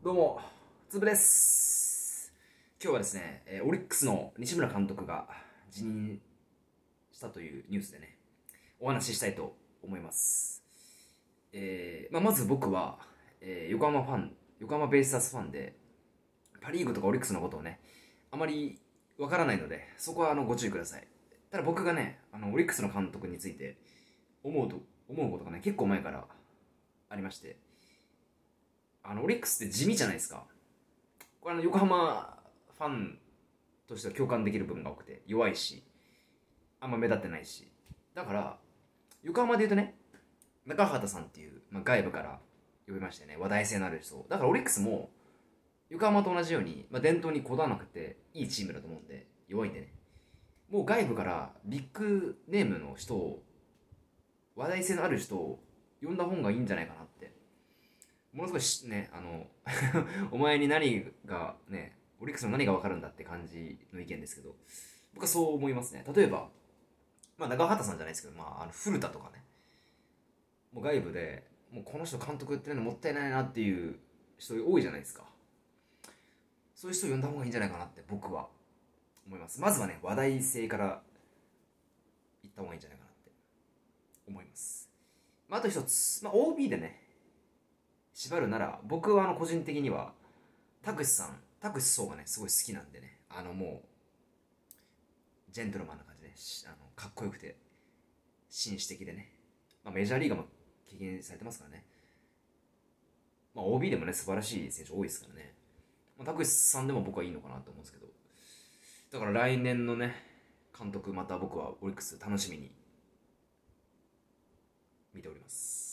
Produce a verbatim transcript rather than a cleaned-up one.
どうも、つぶです。今日はですね、えーオリックスの西村監督が辞任したというニュースでね、お話ししたいと思います。えーまあ、まず僕は、えー横浜ファン、横浜ベイスターズファンで、パ・リーグとかオリックスのことをね、あまりわからないので、そこはあのご注意ください。ただ僕がね、あのオリックスの監督について思うと思うことがね、結構前からありまして、あのオリックスって地味じゃないですか。これあの横浜ファンとしては共感できる部分が多くて、弱いしあんま目立ってないし、だから横浜で言うとね、中畑さんっていう、まあ、外部から呼びましてね、話題性のある人だから、オリックスも横浜と同じように、まあ、伝統にこだわらなくていいチームだと思うんで、弱いんでね、もう外部からビッグネームの人を、話題性のある人を呼んだ方がいいんじゃないかなって、ものすごいしね、あのお前に何がね、オリックスの何が分かるんだって感じの意見ですけど、僕はそう思いますね。例えば、まあ、長畑さんじゃないですけど、まあ、あの古田とかね、もう外部でもうこの人監督やってるのもったいないなっていう人多いじゃないですか。そういう人を呼んだ方がいいんじゃないかなって僕は思います。まずはね、話題性からいった方がいいんじゃないかなって思います。まあ、あと一つ、まあ、オービー でね縛るなら、僕はあの個人的には田口さん、田口壮がねすごい好きなんでね、あのもうジェントルマンな感じで、ね、あのかっこよくて紳士的でね、まあ、メジャーリーガーも経験されてますからね、まあ、オービー でもね素晴らしい選手多いですからね、まあ、田口さんでも僕はいいのかなと思うんですけど、だから来年のね監督、また僕はオリックス楽しみに見ております。